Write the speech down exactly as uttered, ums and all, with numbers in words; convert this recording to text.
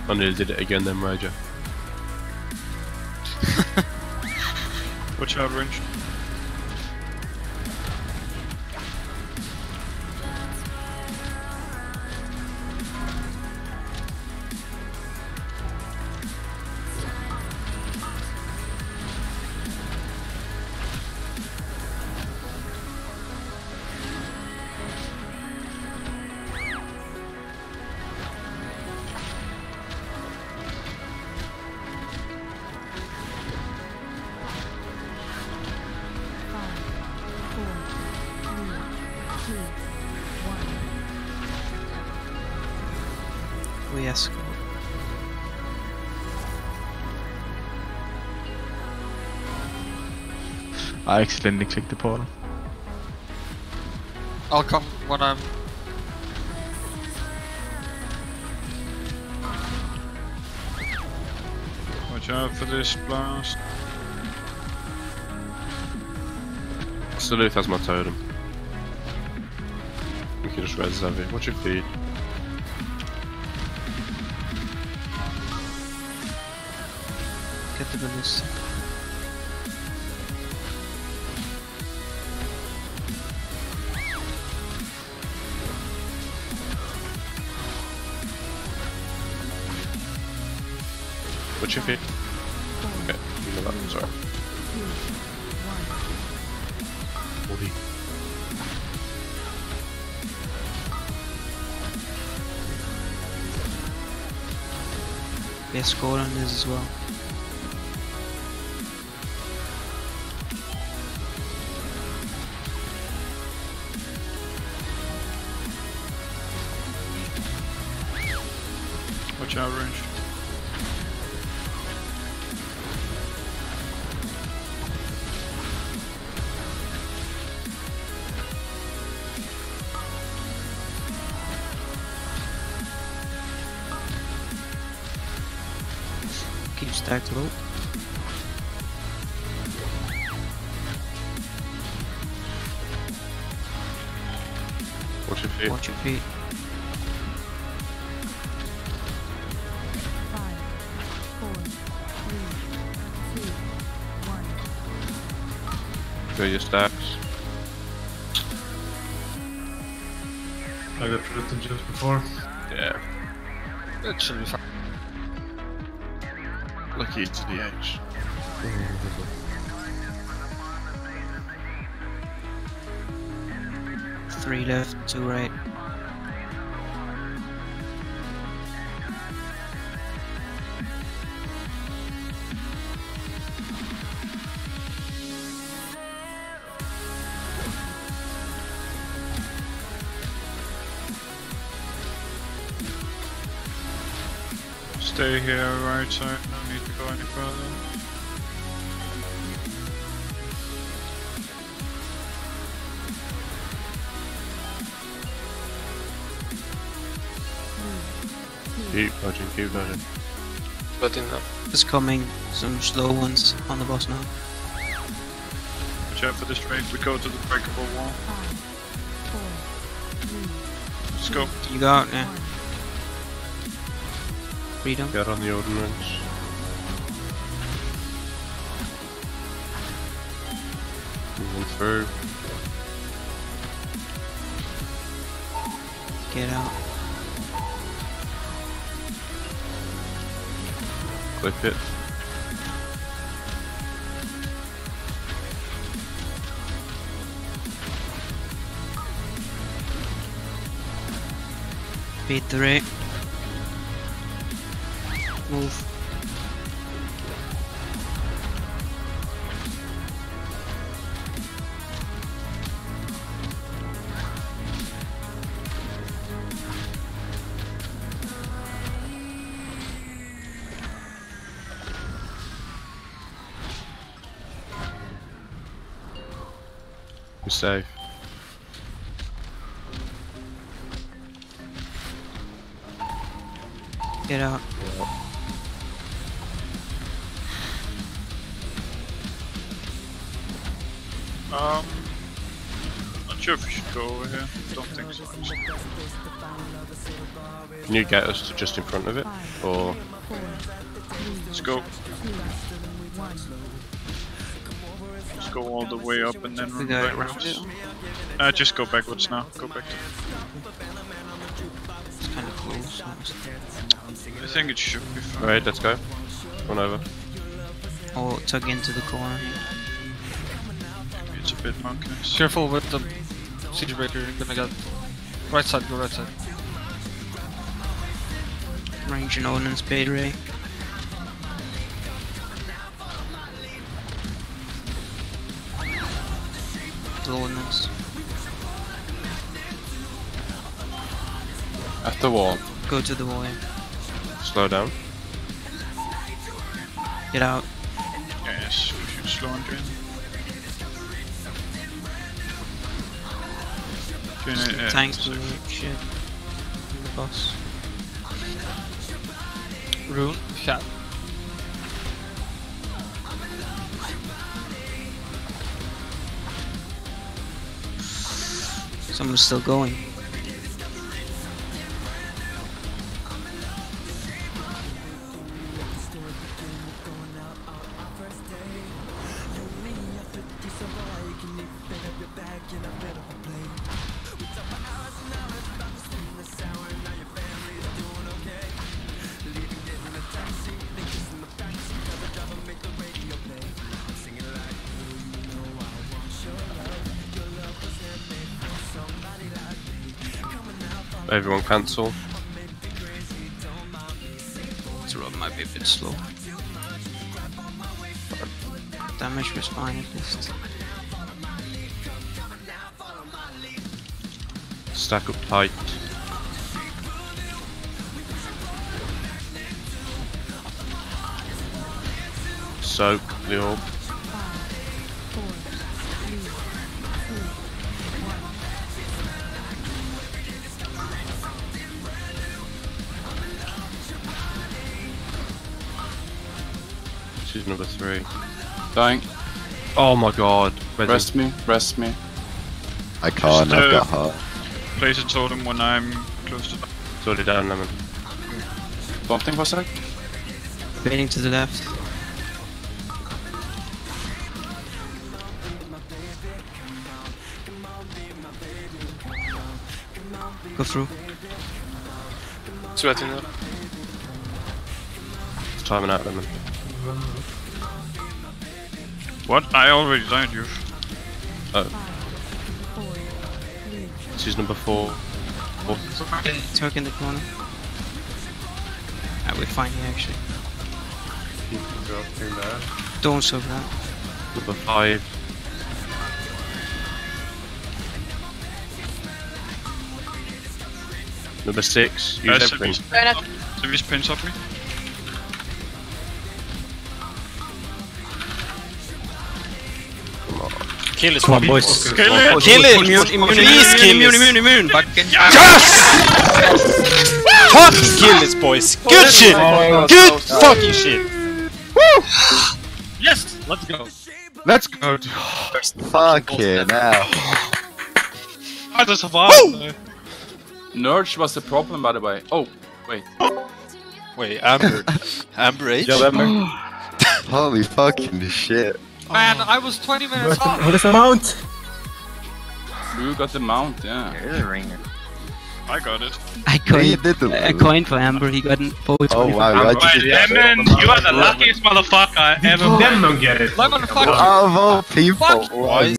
I nearly did it again then, Rager. Watch out, range. We escort. I accidentally clicked the portal. I'll come when I'm... Watch out for this blast. Salute has my totem. We can just res Zavi. Watch your feet. Get the ballista. Watch your feet. Okay, you know that. Sorry. forty. We escort on this as well. Watch out, range. Keep stacked low. Watch your feet. Watch your feet. Five, four, three, two, one. Go your stacks. I got written just before. Yeah. It should be fine. Lucky to the edge. Three left, two right. Stay here, right side. No need to go any further. Keep dodging, keep dodging. Flooding now. There's coming some slow ones on the boss now. Watch out for this trade. We go to the breakable wall. Five, four, three, Let's go. You got yeah. one. Freedom. Get on the ordnance. Moving through. Get out. Click it. Beat the rate. Move. We're safe. Get out. Um, not sure if we should go over here. Don't think so. Can you get us to just in front of it? Or Let's go. Let's go all the way up and then We run go around backwards. it. Uh, just go backwards now. Go back to. It's kind of close. honestly. I think it should be fine. right, let's go. Run over. Or tug into the corner. Maybe it's a bit monkeys. Careful with the siege breaker, you're gonna get... Right side, go right side. Range and Odin Spade Ray. The ordnance. At the wall. Go to the wall. Yeah. Slow down. Get out. Yes, we should slow and drain. Drain it, yeah, Tanks so- to the shit. The boss. Rune, shot. Someone's still going. Everyone cancel. This road might be a bit slow. Damage was fine at least. Stack up tight. Soak the orb. This is number three. Dying. Oh my god. Resin. Rest me, rest me. I can't, Just, I've uh, got heart. Place a totem when I'm close to the. Slow it down, Lemon. Don't think for a sec. Fading to the left. Go through. Sweating now. It's timing out, Lemon. What? I already died, you. Oh. This is number four. four. Tuck in the corner. Ah, we're fine here actually. Don't soak that. Number five. Number six. Use Uh, everything. Civis pins up me. Kill his Come on, boys. Kill it! Kill it! Immune, immune, Please kill immune, this. immune, immune, immune! Fucking fucking kill this, boys. Good shit. Good fucking shit. Yes! Let's go. Let's go. Fuck yeah, now. I just survived. Nurge was the problem, by the way. Oh, wait. Wait, Amber. Amber H? Holy fucking shit. Man, I was twenty minutes off. What is the mount? You got the mount, yeah. I got it. I Yeah, you coined did the a coin for Amber, he got both. Oh wow, why'd you do that? Lemon, you are the luckiest motherfucker I ever met. Lemon, fuck you. Of all people. Why